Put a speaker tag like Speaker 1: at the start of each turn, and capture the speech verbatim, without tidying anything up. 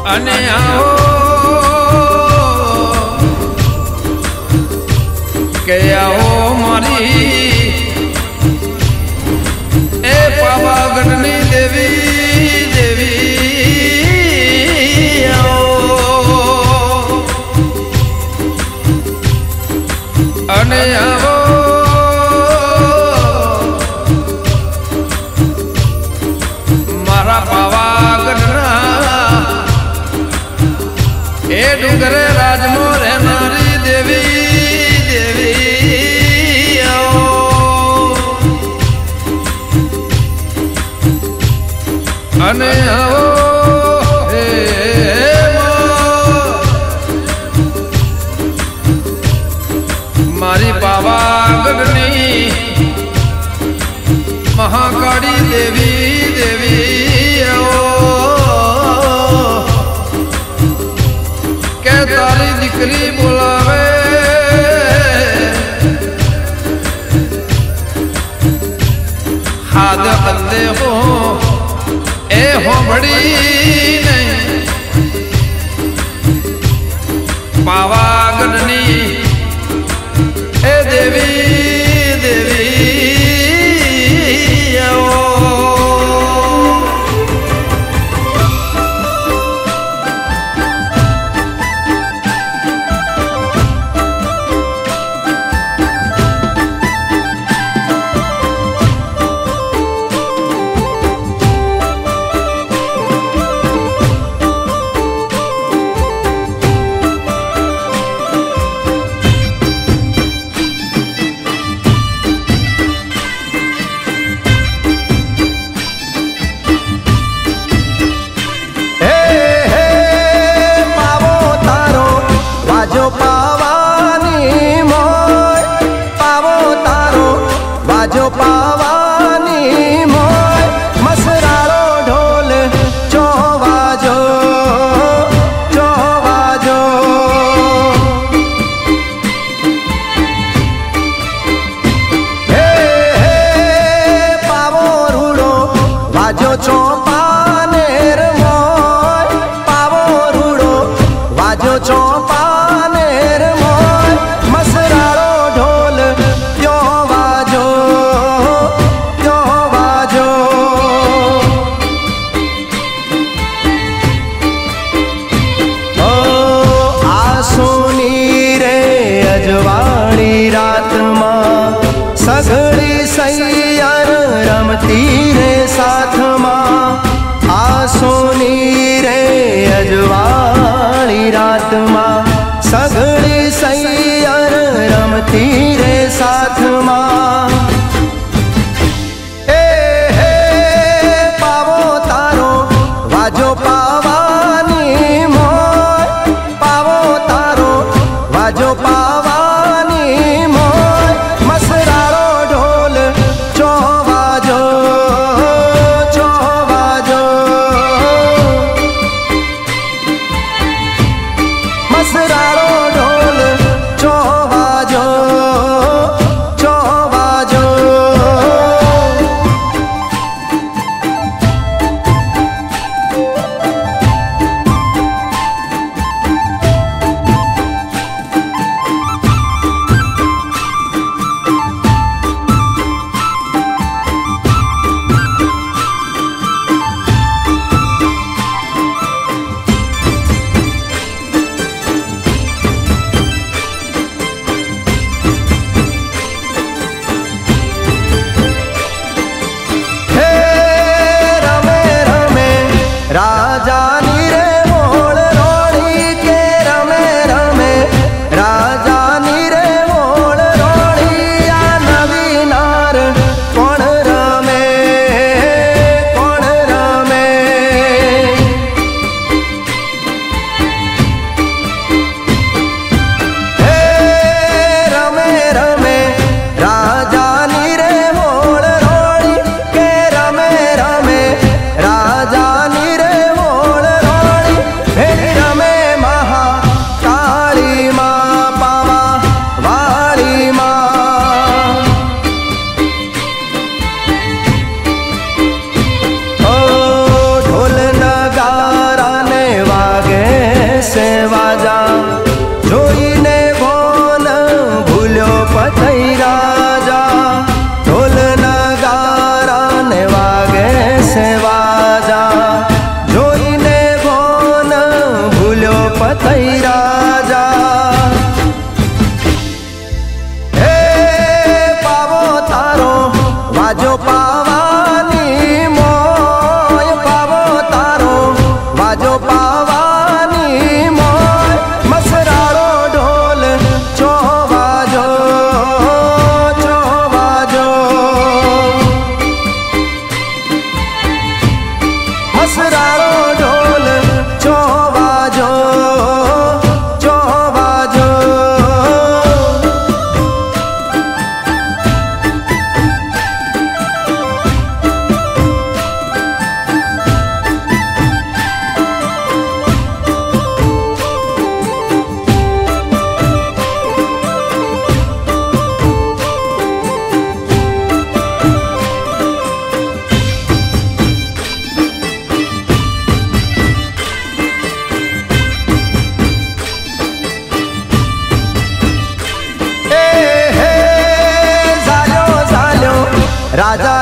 Speaker 1: अने आओ के आओ मारी ए पावागढ़नी देवी देवी आओ अने आओ मारा पावागढ़ना ए डूंगरे राजमो रहनारी देवी देवी आओ अने आओ हे मारी पावागढ़नी महाकाली देवी देवी आओ के तारी दिकरी बुलावे हाथ अंधे हो ए हो बड़ी नहीं पावागढ़नी ए देवी देवी आओ
Speaker 2: जो पावानी मोय मसरारो ढोल चोवाजो चोवाजो हे हे पावो रूड़ो वाजो चौपानेर मोय पावो रूड़ो वाजो चौपानेर मोय मसरारो ढोल यो वाजो अजवाणी रात मां सगड़ी सैयर रमती रे साथ मां आ सोनी रे अजवाणी रात मां सगड़ी सैयर रमती रे साथ मां ए हे पावो तारो वाजो पावानी मोय पावो तारो वाजो पावा मसरारो ढोल राजा